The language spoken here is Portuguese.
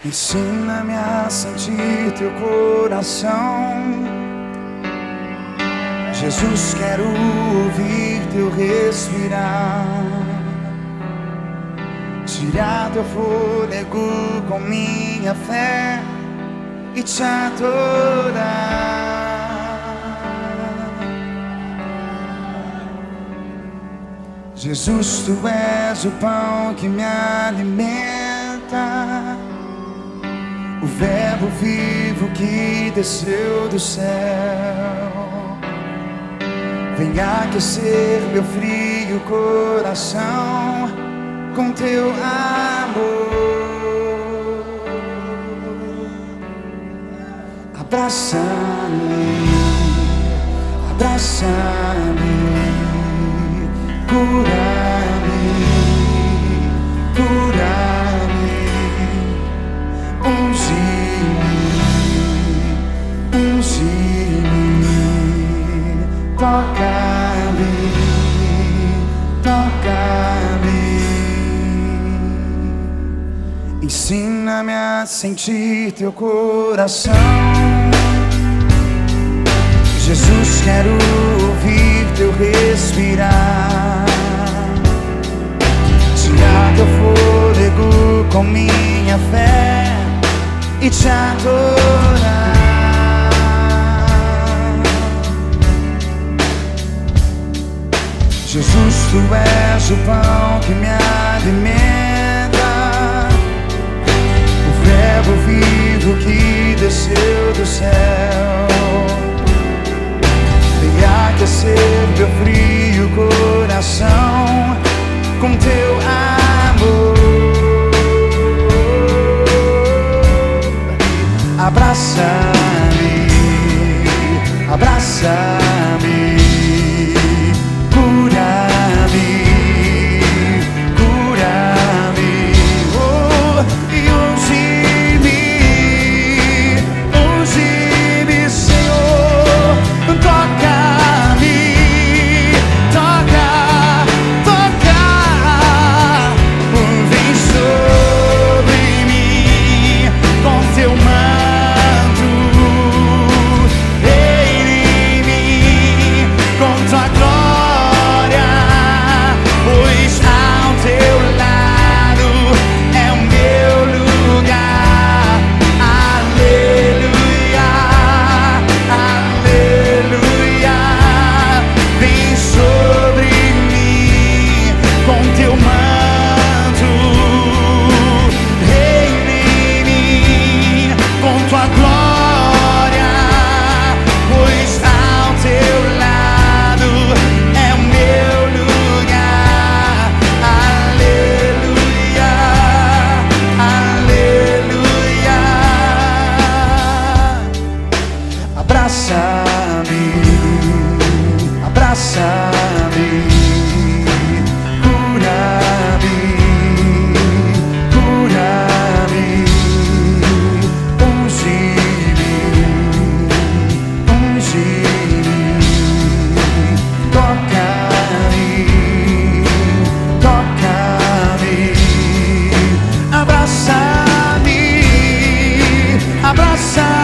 Ensina-me a sentir teu coração. Jesus, quero ouvir teu respirar. Tirar teu fôlego com minha fé e te adorar. Jesus, tu és o pão que me alimenta, o verbo vivo que desceu do céu. Vem aquecer meu frio coração com teu amor. Abraça-me, abraça-me, cura-me, cura-me, unge-me, unge-me, toca-me, toca-me. Ensina-me a sentir teu coração. Jesus, quero ouvir teu respirar. Tirar teu fôlego com minha fé e te adorar. Jesus, tu és o pão que me alimenta, o verbo vivo que desceu do céu. Vem aquecer meu frio coração com teu amor. Abraça-me, abraça-me, cura-me, cura-me, oh, e unge-me, unge-me, Senhor, toca-me, toca, toca, vem sobre mim com teu manto, reina em mim com tua glória, pois ao teu lado é o meu lugar. Aleluia, aleluia. Vem sobre mim com teu manto, reina em mim com tua glória, pois ao teu lado é o meu lugar. Aleluia, aleluia. Abraça-me, abraça-me, cura-me, cura-me, unge-me, unge-me, toca-me, toca-me, abraça-me, abraça-me.